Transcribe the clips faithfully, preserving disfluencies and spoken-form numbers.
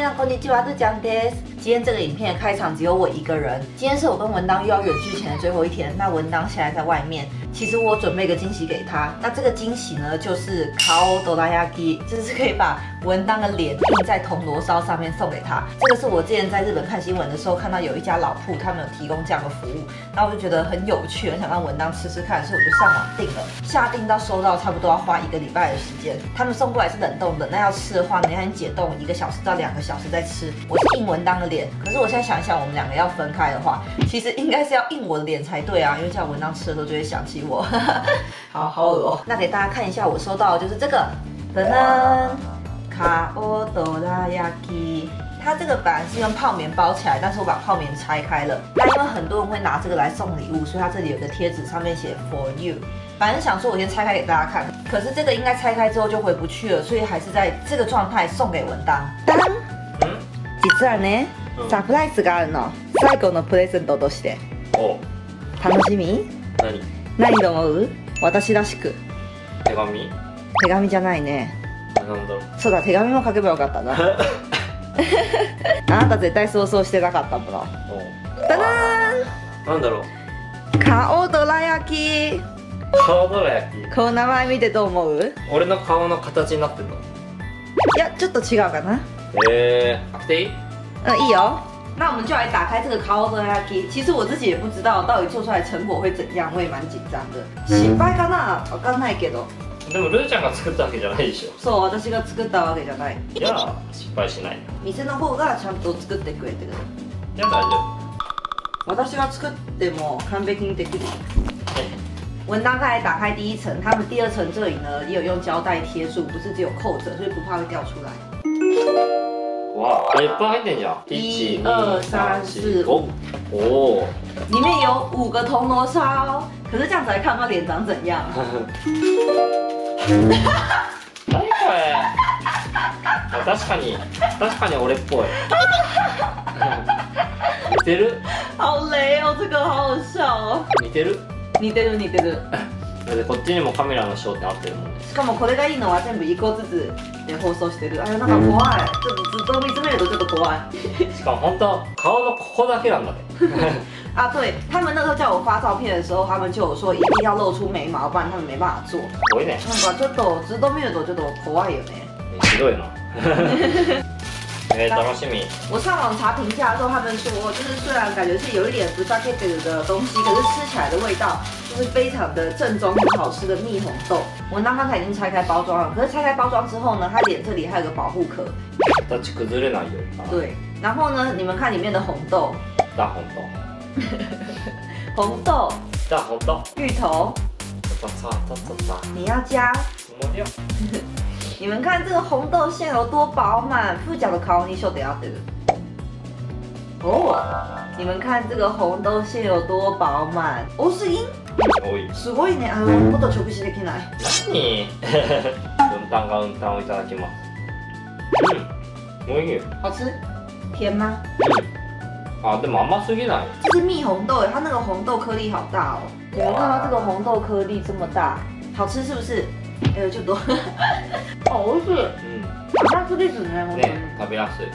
皆さんこんにちは，是江です。今天这个影片的开场只有我一个人。今天是我跟文当又要远距前的最后一天，那文当现在在外面。其实我准备一个惊喜给他，那这个惊喜呢，就是kao dorayaki，就是可以把文当的脸印在铜锣烧上面送给他。这个是我之前在日本看新闻的时候看到有一家老铺，他们有提供这样的服务，然后我就觉得很有趣，很想让文当吃吃看，所以我就上网订了。下订到收到差不多要花一个礼拜的时间。他们送过来是冷冻的，那要吃的话，你看解冻一个小时到两个小时再吃。我是印文当的脸，可是我现在想一想，我们两个要分开的话，其实应该是要印我的脸才对啊，因为这样文当吃的时候就会想起我。好好恶哦。那给大家看一下我收到的就是这个，噔噔，卡欧多拉亚基。它这个本来是用泡棉包起来，但是我把泡棉拆开了。那因为很多人会拿这个来送礼物，所以它这里有个贴纸，上面写 For you。反正想说我先拆开给大家看，可是这个应该拆开之后就回不去了，所以还是在这个状态送给文当。当，嗯，実はね、サプライズがあるの。最後のプレゼントとして。お、楽しみ？何？何と思う？私らしく。 手紙？ 手紙じゃないね。 なんだろう。 そうだ、手紙も書けばよかったな。あなた絶対想像してなかったもの。ダダーン。 なんだろう。 顔どら焼き。 顔どら焼き。この名前見てどう思う？ 俺の顔の形になってるの？ いや、ちょっと違うかな。 えー、開けていい？ 嗯，いいよ。那我们就来打开这个顔どら焼き。其实我自己也不知道到底做出来成果会怎样，我也蛮紧张的。失敗かな？わかんないけど。 でもルーちゃんが作ったわけじゃないでしょ。 そう、私が作ったわけじゃない。 じゃあ失敗しない。 店の方がちゃんと作ってくれてる。 じゃあ大丈夫。私が作っても完璧にできる。文当刚才打开第一层，他们第二层这里呢也有用胶带贴住，不是只有扣着，所以不怕会掉出来。 哇，いっぱい入ってんじゃん。 一二三四五。 哦。 里面有五个铜锣烧，可是这样子还看不到脸长怎样。 何これ。確かに確かに俺っぽい。似てる？ 好雷哦，这个好好笑哦。 似てる？ 似てる似てる。 だってこっちにもカメラの焦点合ってるもんね。しかもこれがいいのは全部一個ずつで放送してる。あれなんか怖い。ちょっとずっと見つめるとちょっと怖い。 しかも本当顔のここだけなんだね。 啊，对他们那时候叫我发照片的时候，他们就有说一定要露出眉毛，不然他们没办法做。 怖いね。 なんかちょっとずっと見るとちょっと怖いよね。 ひどいな。哎，楽しみ。 我上网查评价的时候，他们说，就是虽然感觉是有一点不 sake 的东西，可是吃起来的味道就是非常的正宗、很好吃的蜜红豆。我刚刚才已经拆开包装了，可是拆开包装之后呢，它脸这里还有个保护壳。 形崩れないよ。 对，然后呢，你们看里面的红豆。 大红豆。 红豆。 大红豆。 芋头。你要加。你们看这个红豆馅有多饱满，副角的顔に秀で合ってる。哦，你们看这个红豆馅有多饱满。多すぎん？ 多い。 すごいね。あのもっと直視できない。 何？文旦が文旦をいただきます。嗯，美味しい。 好吃？甜吗？ 嗯。啊，でも甘すぎない。 这是蜜红豆，它那个红豆颗粒好大哦。你们看到这个红豆颗粒这么大，好吃是不是？えー、ちょっとあ、美味しい。うん。甘くですね、本当に。 ね、食べやすい。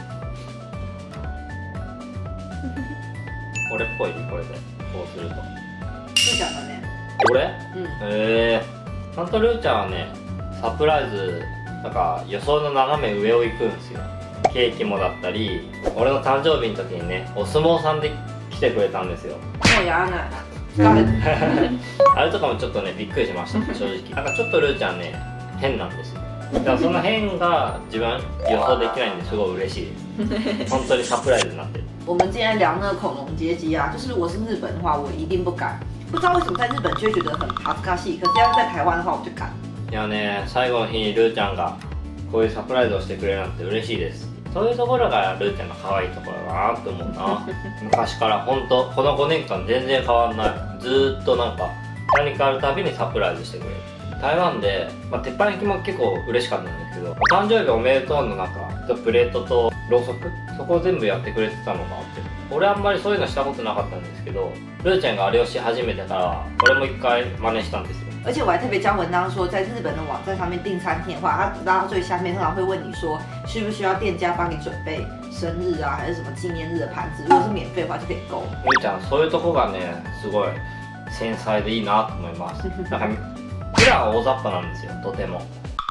これっぽいこれで、こうすると。 ルーちゃんだね。 俺？ うん。 ええー。ちゃんとルーちゃんはね、サプライズなんか予想の斜め上を行くんですよ。ケーキもだったり、俺の誕生日の時にね、お相撲さんで来てくれたんですよ。もうやらない。疲れる。 あれとかもちょっとね、びっくりしました、正直。なんかちょっとルーちゃんね、変なんですよ。だからその変が自分予想できないんですごい嬉しいです。本当にサプライズになってる。 我们今天聊那个恐龙街机啊，就是如果是日本的话，我一定不敢。不知道为什么在日本就会觉得很恥ずかしい，可是要是在台湾的话，我就敢。 いやね、最後の日にルーちゃんがこういうサプライズをしてくれるなんて嬉しいです。そういうところがルーちゃんの可愛いところだなと思うな。昔から本当このごねんかん全然変わんない。ずーっとなんか何かあるたびにサプライズしてくれる。台湾で、まあ、鉄板焼きも結構嬉しかったんですけど、お誕生日おめでとうの中プレートとろうそく、そこを全部やってくれてたのがあって、俺あんまりそういうのしたことなかったんですけど、ルーちゃんがあれをし始めてから俺も一回真似したんですよ。而且我还特别教文当说，在日本的网站上面订餐厅的话，他拉到最下面通常会问你说， 需不需要店家帮你准备生日啊还是什么纪念日的盘子？如果是免费的话就可以勾。 ゆいちゃんそういうとこがねすごい繊細でいいなと思います。なんか普段大雑把なんですよとても。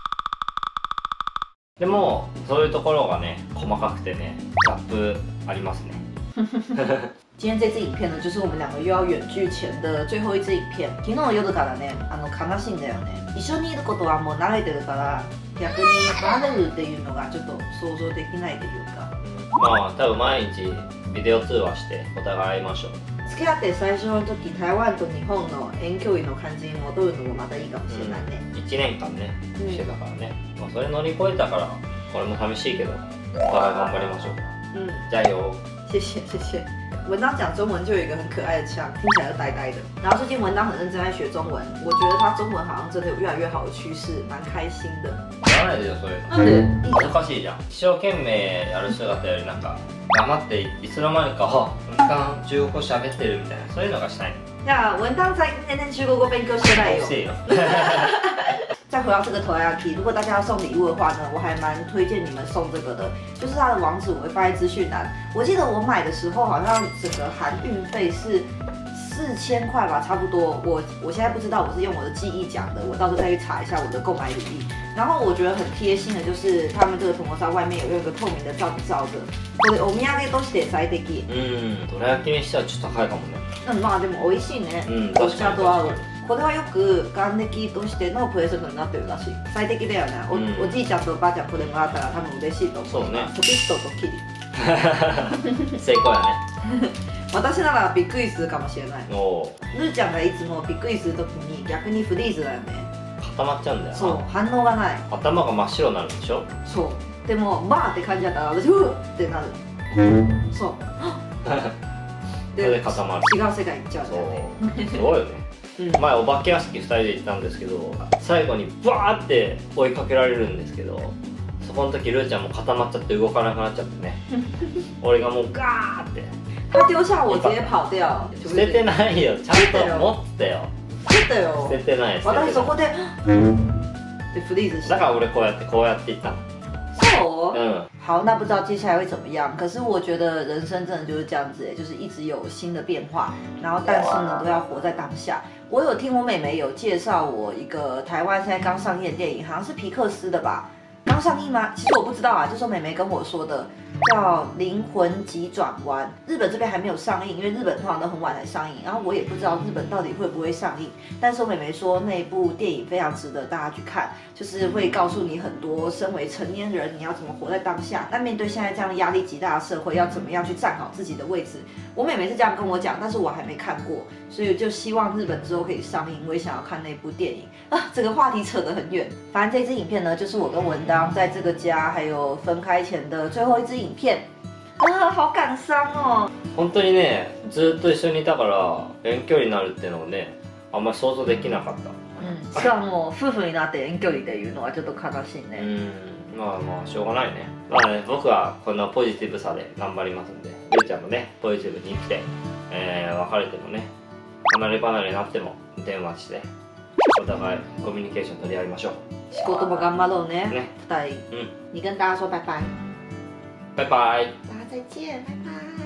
でもそういうところがね細かくてねギャップありますね。 今天这支影片呢，就是我们两个又要远距前的最後一支影片。昨日の夜からね、あの悲しいんだよね。一緒にいることはもう慣れてるから、逆に離れるっていうのがちょっと想像できないというか。 まあ多分毎日ビデオ通話してお互い会いましょう。 付き合って最初の時、台湾と日本の遠距離の感じに戻るのがまたいいかもしれないね。 うん、いちねんかんねしてたからね、まあ、それ乗り越えたからこれも寂しいけどお互い頑張りましょう。 嗯， 加油！ 谢谢谢谢。文章讲中文就有一个很可爱的腔，听起来就呆呆的。然后最近文章很认真在学中文，我觉得他中文好像真的有越来越好的趋势，蛮开心的。 やらないでよそういうの。 なんで？いいじゃん。 難しいじゃん。一生懸命やる姿よりなんか頑張っていつの間にかあ文章中国語喋ってるみたいなそういうのがしたいの。 じゃあ文章在天天中国語勉強してないよ。 せえよ。 再回到这个头牙 key，如果大家要送礼物的话呢，我还蛮推荐你们送这个的，就是它的网址我会放在资讯栏。我记得我买的时候好像整个含运费是四千块吧，差不多。我我现在不知道，我是用我的记忆讲的，我到时候再去查一下我的购买履历。然后我觉得很贴心的就是他们这个铜锣烧外面有用一个透明的罩子罩着。これお土産として最適。 うん、どら焼きにしてはちょっと高いかもね。 うん、まあでも美味しいね。 うん、 お確かに茶と合う。これはよく還暦としてのプレゼントになってるらしい。最適だよね。お、うん、おじいちゃんとおばあちゃんこれもらったら多分嬉しいと思う。 そうね。 ポキッとドッキリ。 成功やね。 私ならびっくりするかもしれない。 おルーちゃんがいつもびっくりするときに逆にフリーズだよね。 固まっちゃうんだよな。 そう、反応がない。 頭が真っ白になるでしょ。 そう。でもバーって感じだったら私うーってなる。そう。 それで固まる。 違う世界行っちゃうんだよね。 すごいよね。うん、前お化け屋敷ふたりで行ったんですけど最後にバーって追いかけられるんですけどそこの時ルーちゃんも固まっちゃって動かなくなっちゃってね俺がもうガーって他丢下我直接跑掉。 捨ててないよちゃんと持ってたよ捨てたよ捨ててない私そこででフリーズしただから俺こうやってこうやって行ったのそう、 嗯， 好，那不知道接下来会怎么样。可是我觉得人生真的就是这样子，就是一直有新的变化，然后但是呢，都要活在当下。我有听我妹妹有介绍我一个台湾现在刚上映的电影，好像是皮克斯的吧？刚上映吗？其实我不知道啊，就是我妹妹跟我说的，叫《灵魂急转弯》。日本这边还没有上映，因为日本通常都很晚才上映，然后我也不知道日本到底会不会上映。但是我妹妹说那部电影非常值得大家去看，就是会告诉你很多身为成年人你要怎么活在当下，但面对现在这样压力极大的社会，要怎么样去站好自己的位置。我妹妹是这样跟我讲，但是我还没看过，所以就希望日本之后可以上映，我也想要看那部电影啊。整个话题扯得很远，反正这支影片呢，就是我跟文当在这个家还有分开前的最后一支影片啊，好感伤哦。 本当にね、ずっと一緒にいたから遠距離になるっていうのをね、あんまり想像できなかった。 うん、しかも夫婦になって遠距離っていうのはちょっと悲しいね。 うん、まあまあしょうがないね。まあね、僕はこんなポジティブさで頑張りますんで、ゆうちゃんもね、ポジティブに生きて、えー、別れてもね、離れ離れになっても電話して、お互いコミュニケーション取り合いましょう。 仕事も頑張ろうね。 ね、 二人。 うん。 你跟大家说拜拜。 バイバイ。 大家再见，拜拜。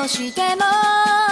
しても